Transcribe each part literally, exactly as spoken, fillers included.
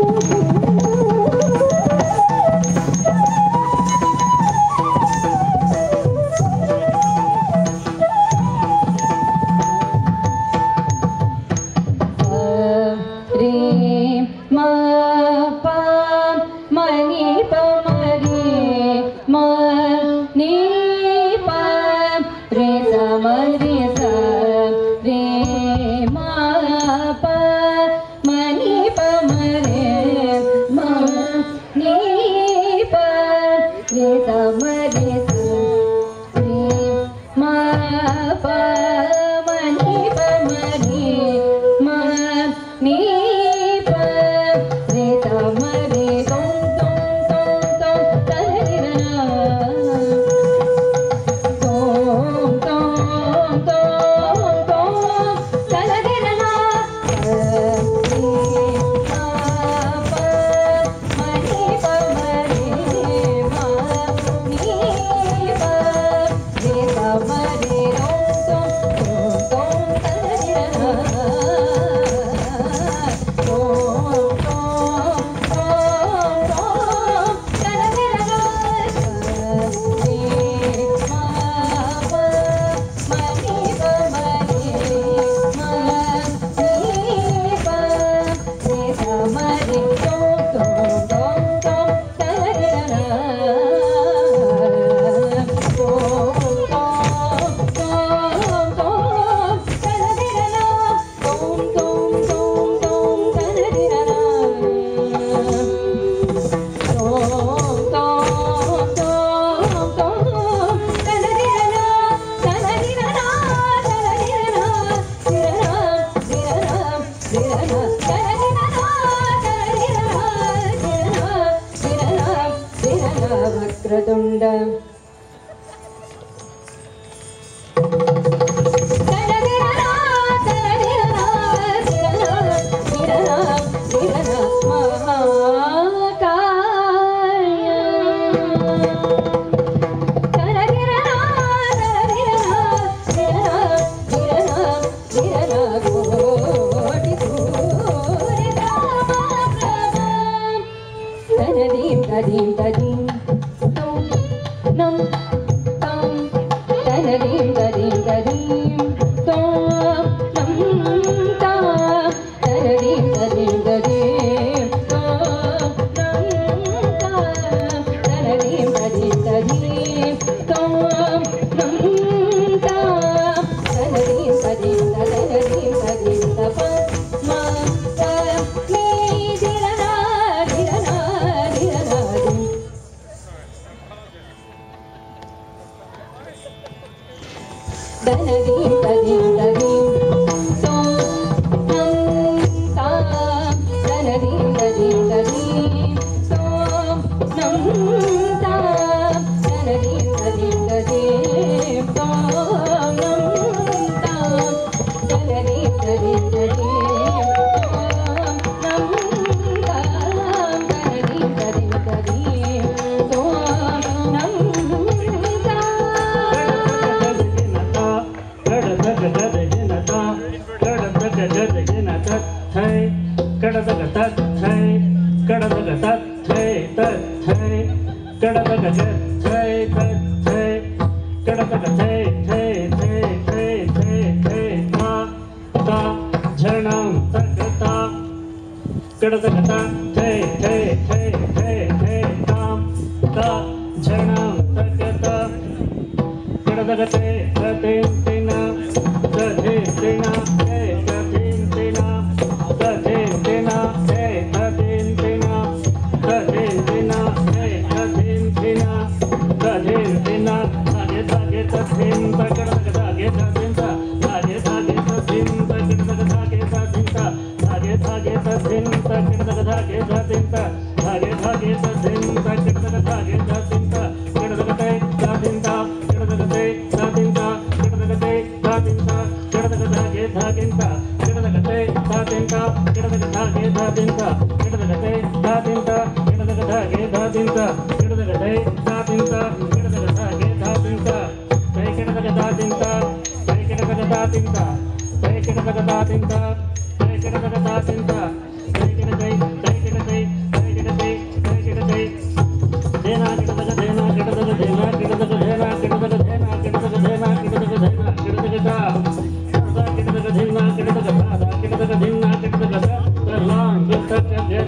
Take it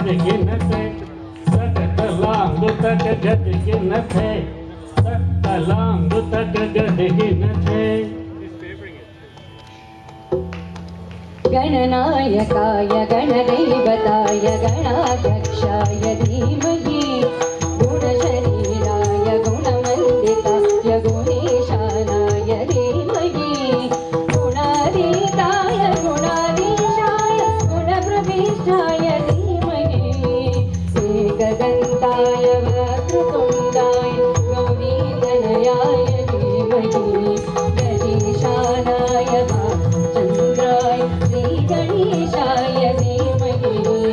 ಗದಗಿನತೆ ಸಕಲಾಂಗು ತಕ ಗದಗಿನತೆ ಸಕಲಾಂಗು ತಕ ಗದಗಿನತೆ ಗಣನಾಯಕಾಯ ಗಣದೈವತಾಯ ಗಣಾಧ್ಯಕ್ಷಾಯ ಧೀಮಹಿ ಗುಣಶರೀರಾಯ ಗುಣವಂದಿತಾಯ ಗುಣೇಶಾನಾಯ ಧೀಮಹಿ ಗುಣಾತೀತಾಯ ಗುಣಾಧೀಶಾಯ ಗುಣಪ್ರವಿಷ್ಟಾಯ ಧೀಮಹಿ ಏಕದಂತಾಯ ವಕ್ರತುಂಡಾಯ ಗೌರೀತನಯಾಯ ಧೀಮಹಿ ಗಣೇಶಾನಾಯ ಚಂದ್ರಾಯ ಶ್ರೀ ಗಣೇಶಾಯ ಧೀಮಹಿ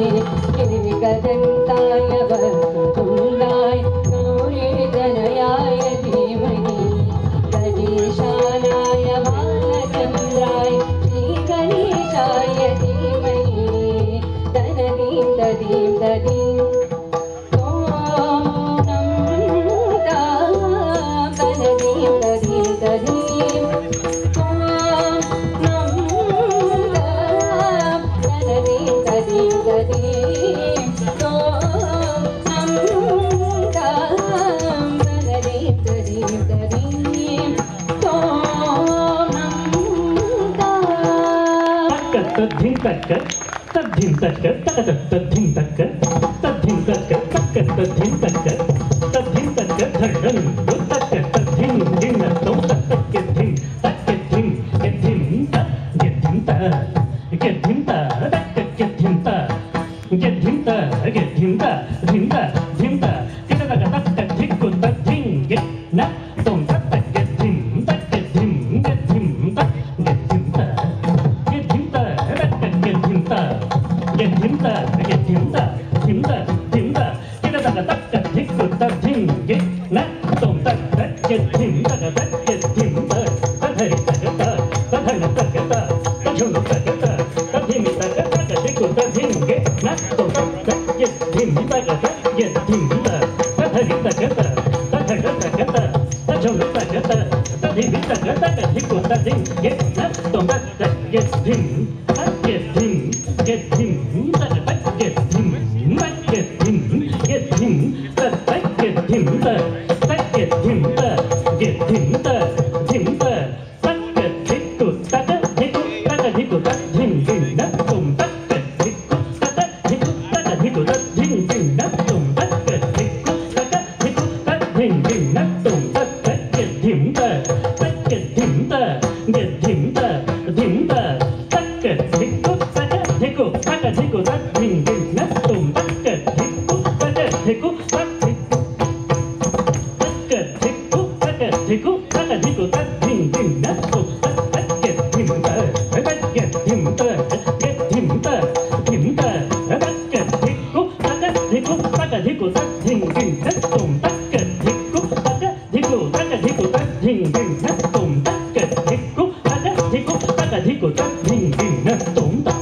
ಏಕದಂತಾಯ ವಕ್ರತುಂಡಾಯ ಗೌರೀತನಯಾಯ ಧೀಮಹಿ ಗಣೇಶಾನಾಯ ಬಾಲಚಂದ್ರಾಯ ಶ್ರೀ ಗಣೇಶಾಯ ಧೀಮಹಿ ತನದೀಂ ತದೀಂ ತದೀಂ ಓಂ ನಮಃ ತನದೀಂ ತದೀಂ ತದೀಂ ಓಂ ನಮಃ ತನದೀಂ ತದೀಂ ತದೀಂ ಓಂ ನಮಃ ತನದೀಂ ತದೀಂ ತದೀಂ ಓಂ ನಮಃ ತದ್ಧಿಂ ತಕ್ಕ ತದ್ಧಿಂ ತಕ್ಕ ತಕ ತದ್ಧಿಂ ತಕ್ಕ ತದ್ಧಿಂ ತಕ್ಕ ತಕ್ಕ ತದ್ಧಿಂ ತಕ್ಕ ತದ್ಧಿಂ ತಕ್ಕ ಧಡಂ ತಕ್ಕ ತದ್ಧಿಂ ಧಿಂ ತೋ ತಕ್ಕ ಧಿಂ ತಕ್ಕ ಧಿಂ ಗೆದ್ಧಿಂ ತ ಗೆದ್ಧಿಂ ತ ಗೆದ್ಧಿಂ ತ ತಕ್ಕ ಗೆದ್ಧಿಂ ತ ಗೆದ್ಧಿಂ ತ ಗೆದ್ಧಿಂ ತ ಧಿಂ ತ ಧಿಂ ತ ಕಿಟಕ ತಕ್ಕ ಧಿಕ್ಕು ತದ್ಧಿಂ ಗೆ ನ ತೋಂ ತಕ್ಕ ಗೆದ್ಧಿಂ ತಕ್ಕ ಧಿಂ ಗೆದ್ಧಿಂ ತ ಗೆದ್ಧಿಂ ತ ಗೆದ್ಧಿಂ ತ ತಕ್ಕ ಗೆದ್ಧಿಂ ತ ಗೆದ್ಧಿಂ ತ ಗೆದ್ಧಿಂ ತ ಧಿಂ ತ ಧಿಂ ತ ಕಿಟಕ ತಕ್ಕ ಧಿಕ್ಕು ತದ್ಧಿಂ ಗೆ ನ ತೋಂ ತಕ್ಕ ಗೆದ್ಧಿಂ ತಕ ತಕ್ಕ ಗೆದ್ಧಿಂ ತ ತಧರಿ ತಕ ತ ತಧನ ತಕ ತ ತಧುನು ತಕ ತ ತಧಿಮಿ ತಕ ತಕ ಧಿಕ್ಕು ತದ್ಧಿಂ ಗೆ ನ ತೋಂ ತಕ್ಕ ಗೆದ್ಧಿಂ ತಕ ತ ಗೆದ್ಧಿಂ ತ ತಧರಿ ತಕ ತ ತಧನ ತಕ ತ ತಧುನು ತಕ ತ ತಧಿಮಿ ತಕ ತಕ ಧಿಕ್ಕು ತದ್ಧಿಂ ಗೆ ನ ತೋಂ ತಕ್ಕ ಗೆದ್ಧಿಂ ತ ಗೆದ್ಧಿಂ ಗೆದ್ಧಿಂ ತಕ ತಕ್ಕ ಗೆದ್ಧಿಂ ನ ಗೆದ್ಧಿಂ ಗೆದ್ಧಿಂ ತ ತಕ್ಕ ಗೆದ್ಧಿಂ ತ ತಕ್ಕ ಗೆದ್ಧಿಂ ತ ಗೆದ್ಧಿಂ ತ ಧಿಂ ತ ತಕ್ಕ ಧಿಕ್ಕು ತಕ ಧಿಕ್ಕು ತಕ ಧಿಕ್ಕು ತದ್ಧಿಂ ಗಿಂ ನ ತೋಂ ತಕ್ಕ ಧಿಕ್ಕು ತಕ ಧಿಕ್ಕು ತಕ ಧಿಕ್ಕು ತದ್ಧಿಂ ಗಿಂ ನ ತೋಂ ತಕ್ಕ ಧಿಕ್ಕು ತಕ ಧಿಕ್ಕು ತದ್ಧಿಂ ಗಿಂ ನ ತೋಂ ತಕ್ಕ ಗೆದ್ಧಿಂ ತ ತಕ್ಕ ಗೆದ್ಧಿಂ ತ ಗೆದ್ಧಿಂ ತ ಧಿಂ ತ ತಕ್ಕ ಧಿಕ್ಕು ತಕ ಧಿಕ್ಕು ತಕ ಧಿಕ್ಕು ತದ್ಧಿಂ ಗಿಂ ನ ತೋಂ ತಕ್ಕ ಧಿಕ್ಕು ತಕ ಧಿಕ್ಕು ತದ್ಧಿಕ್ಕು ತಕ್ಕ ಧಿಕ್ಕು ತಕ ಧಿಕ್ಕು ತಕ ಧಿಕ್ಕು ತದ್ಧಿಂ ಗಿಂ ನ ತೋಂ ತಕ್ಕ ಗೆದ್ಧಿಂ ತ ತಕ್ಕ ಗೆದ್ಧಿಂ ತ ಗೆದ್ಧಿಂ ತ ಧಿಂ ತ ತಕ್ಕ ಧಿಕ್ಕು ತಕ ಧಿಕ್ಕು ತಕ ಧಿಕ್ಕು ತದ್ಧಿಂ ಗಿಂ ನ ತೋಂ ತಕ್ಕ ಧಿಕ್ಕು ತಕ ಧಿಕ್ಕು ತಕ ಧಿಕ್ಕು ತದ್ಧಿಂ ಗಿಂ ನ ತೋಂ ತಕ್ಕ ಧಿಕ್ಕು ತಕ ಧಿಕ್ಕು ತಕ ಧಿಕ್ಕು ತದ್ಧಿಂ ಗಿಂ ನ ತೋಂ ತ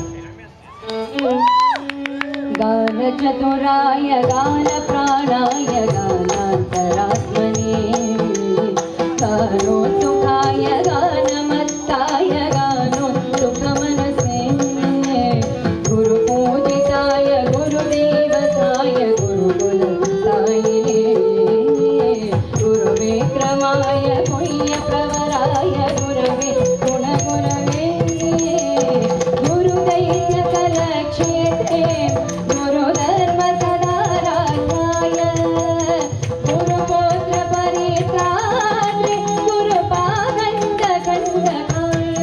गान चतुराय गान प्राणाय गानान्तरात्मने गानोत्सुकाय गानमत्ताय गानोत्सुकमनसे गुरुपूजिताय गुरुदेवताय गुरुकुलसायिने गुरुविक्रमाय पुण्यप्रवराय गुरवे गुणगुरवे गुरुदैत्यकलक्षेत्रे गुरुधर्म सदाराध्याय गुरुपुत्रपरित्रात्रे गुरुपादण्डकण्डकाय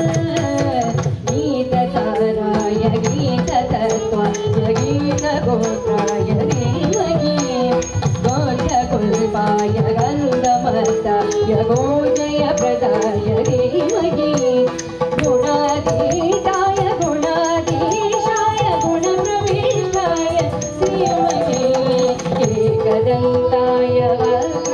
गीतसाराय गीततत्त्वाय गीतगोत्राय धीमहि गोत्रकुल्पाय गन्धमर्ताय गोजयप्रदाय धीमहि गुणातीताय गुणाधीशाय गुणप्रविष्टाय धीमहि एकदन्ताय